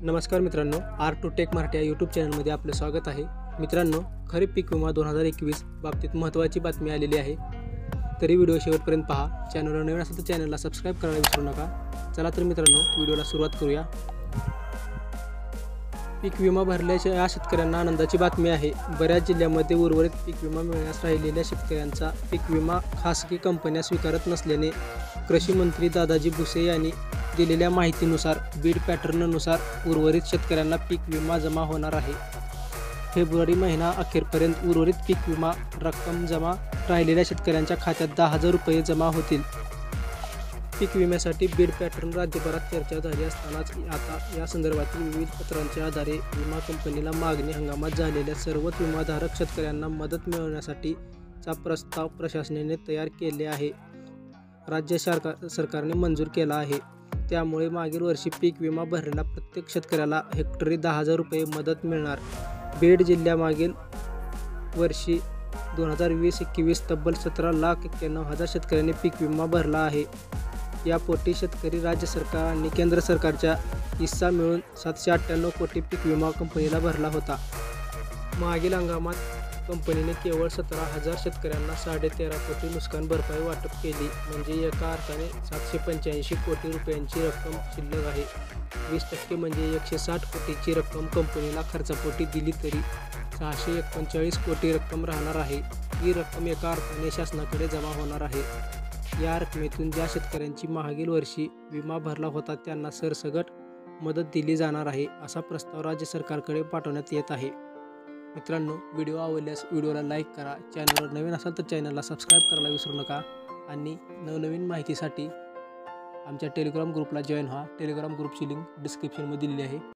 नमस्कार मित्रांनो, R to take Marathi या यूट्यूब चॅनलमध्ये आपलं स्वागत आहे. मित्रांनो, खरीप पीक विमा 2021 बाबतीत महत्त्वाची बातमी आलेली आहे. तरी व्हिडिओ शेवटपर्यंत पहा. चॅनलवर नवीन असेल तर चॅनलला सबस्क्राईब करायला विसरू नका. चला तर मित्रांनो, व्हिडिओला सुरुवात करूया. पीक विमा भरल्याच्या या शेतकऱ्यांना आनंदाची बातमी आहे. बऱ्याच जिल्ह्यांमध्ये उर्वरित पीक विमा मिळण्यास राहिलेल्या शेतकऱ्यांचा पीक विमा खासगी कंपन्या स्वीकारत नसल्याने कृषी मंत्री दादाजी भुसे यांनी दिलेल्या माहितीनुसार बीड पॅटर्ननुसार उर्वरित शेतकऱ्यांना पीक विमा जमा होणार आहे. फेब्रुवारी महिना अखेरपर्यंत उर्वरित पीक विमा रक्कम जमा राहिलेल्या शेतकऱ्यांच्या खात्यात 10,000 रुपये जमा होतील. पीक विम्यासाठी बीड पॅटर्न राज्यभरात चर्चा झाली असतानाच आता या संदर्भातील विविध पत्रांच्या आधारे विमा कंपनीला मागणी हंगामात झालेल्या सर्वच विमाधारक शेतकऱ्यांना मदत मिळवण्यासाठीचा प्रस्ताव प्रशासनाने तयार केले आहे. राज्य सरकारने मंजूर केला आहे. त्यामुळे मागील वर्षी पीक विमा भरलेल्या प्रत्येक शेतकऱ्याला हेक्टरी 10,000 रुपये मदत मिळणार. बीड जिल्ह्यात मागील वर्षी 2020-21 तब्बल 17,91,000 शेतकऱ्यांनी पीक विमा भरला आहे. यापोटी शेतकरी राज्य सरकार आणि केंद्र सरकारच्या हिस्सा मिळून 798 कोटी पीक विमा कंपनीला भरला होता. मागील हंगामात कंपनीने केवळ 17,000 शेतकऱ्यांना 13.5 कोटी नुकसान भरपाई वाटप केली. म्हणजे एका अर्थाने 785 कोटी रुपयांची रक्कम शिल्लक आहे. 20% म्हणजे 160 कोटीची रक्कम कंपनीला खर्चापोटी दिली तरी 639 कोटी रक्कम राहणार आहे. ही रक्कम एका अर्थाने शासनाकडे जमा होणार आहे. या रकमेतून ज्या शेतकऱ्यांची मागील वर्षी विमा भरला होता त्यांना सरसकट मदत दिली जाणार आहे. असा प्रस्ताव राज्य सरकारकडे पाठवण्यात येत आहे. मित्रांनो, व्हिडिओ आवडल्यास व्हिडिओला लाईक करा. चॅनलवर नवीन असाल तर चॅनलला सबस्क्राईब करायला विसरू नका. आणि नवनवीन माहितीसाठी आमच्या टेलिग्राम ग्रुपला जॉईन व्हा. टेलिग्राम ग्रुपची लिंक डिस्क्रिप्शनमध्ये दिलेली आहे.